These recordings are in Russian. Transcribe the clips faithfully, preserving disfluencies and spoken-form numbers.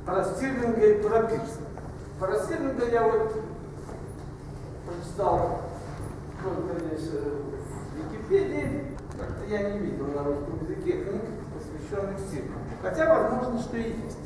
про Стирлинга и про Пирса. Про Стирлинга я вот прочитал только здесь в Википедии, как-то я не видел на русском языке книг, посвященных Стирлингу. Хотя, возможно, что и есть.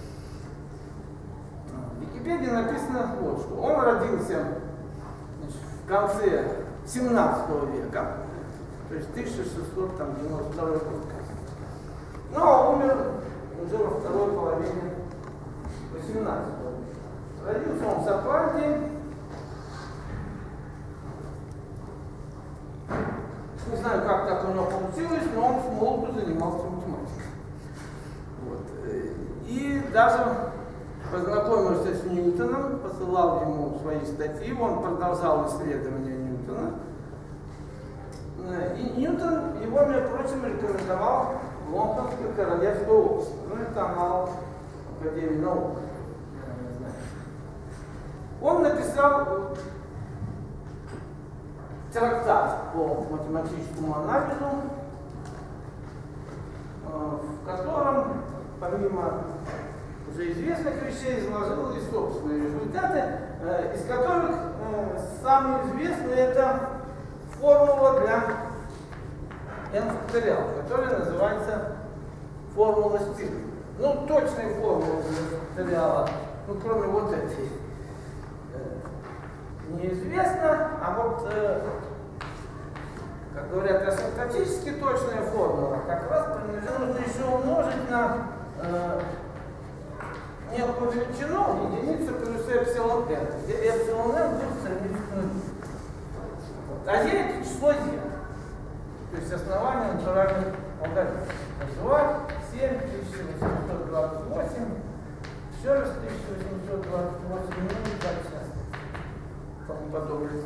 В Википедии написано вот что. Он родился, значит, в конце семнадцатого века, то есть тысяча шестьсот девяносто второй год. Но умер уже во второй половине восемнадцатого века. Родился он в Шотландии. Не знаю, как так у него получилось, но он с молоду занимался математикой. Вот. И даже познакомился с Ньютоном, посылал ему свои статьи, он продолжал исследования Ньютона. И Ньютон его, между прочим, рекомендовал в Лондонское королевское общество. Ну, это аналог Академии наук. Он написал трактат по математическому анализу, в котором, помимо уже известных вещей, изложил и собственные результаты, из которых самый известный это формула для n-факториал, которая называется формула Стирлинга. Ну, точная формула для факториала, ну, кроме вот этой, неизвестно, а вот, как говорят, асимптотически точная формула как раз нужно еще умножить на э, некую величину единицу плюс эпсилон n, где эпсилон n будет стремиться к нулю. А е это число е, то есть основание натуральных алгоритмов. два, семь, тысяча восемьсот двадцать восемь, еще раз тысяча восемьсот двадцать восемь, ну и так сейчас. Тому подобное.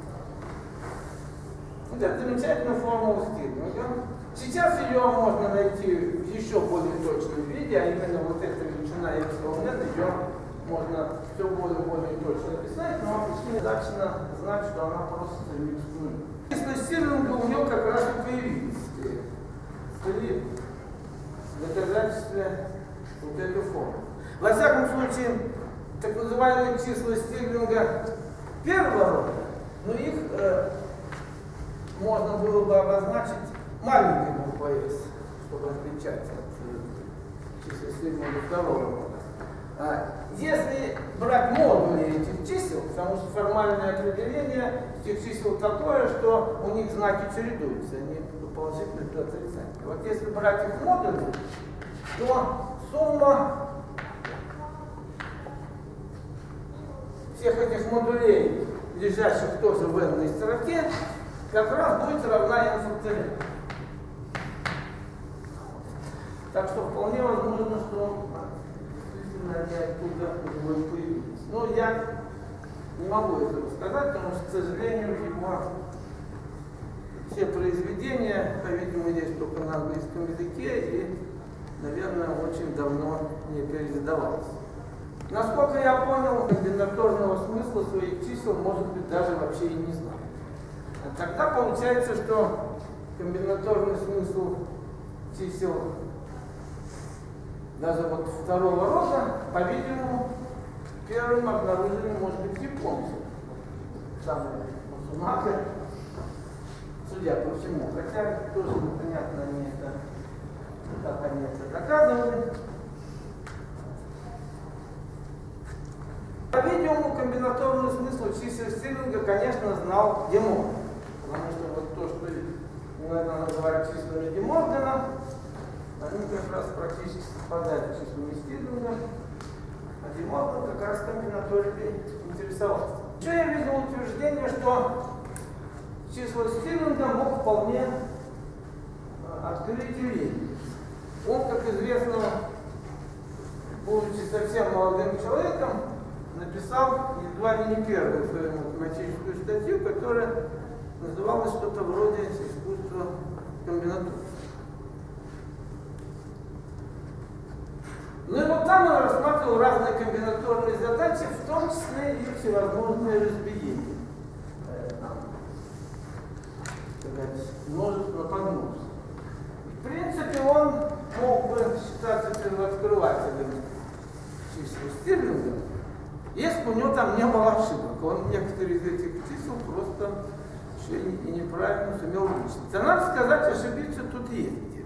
Вот это замечательная формула Стирлинга. Сейчас ее можно найти в еще более точном виде, а именно вот эта величина эпсилон n, ее можно все более и более точно писать, но почти недостаточно знать, что она просто стремится к нулю. Если Стирлинга у него как раз и появились при доказательстве вот этой формулы. Во всяком случае, так называемые числа Стирлинга первого рода, но их э, можно было бы обозначить маленькой буквой S, чтобы отличать от э, числа Стирлинга второго рода. А, если брать модули этих чисел, потому что формальное определение этих чисел такое, что у них знаки чередуются, они то положительные, то отрицательные. Вот если брать их модули, то сумма всех этих модулей, лежащих тоже в n-ной строке, как раз будет равна n факториал. Так что вполне возможно, что действительно они оттуда уже появились. Но я не могу этого сказать, потому что, к сожалению, его все произведения, по-видимому, есть только на английском языке и, наверное, очень давно не переиздавались. Насколько я понял, комбинаторного смысла своих чисел, может быть, даже вообще и не знаю. Тогда получается, что комбинаторный смысл чисел даже вот второго рода, по-видимому, первым обнаружили, может быть, японцы. Самые Мацумака, судя по всему. Хотя тоже непонятно, они это, как они это доказывали. По-видимому, комбинаторный смысл чисел Стирлинга, конечно, знал Де Морган. Потому что вот то, что иногда называют числами Де Моргана, они как раз практически совпадают с числами Стирлинга. А Де Морган как раз комбинаторикой интересовался. Еще я видел утверждение, что числа Стирлинга мог вполне открыть Лейбниц. Он, как известно, будучи совсем молодым человеком, написал едва ли не первую свою математическую статью, которая называлась что-то вроде «Искусство комбинатуры». Ну и вот там он рассматривал разные комбинаторные задачи, в том числе и всевозможные разбиения. Множество по множеству. В принципе, он мог бы считаться первооткрывателем если бы у него там не было ошибок, он некоторые из этих чисел просто еще и неправильно сумел вычислить. А надо сказать, ошибиться тут есть.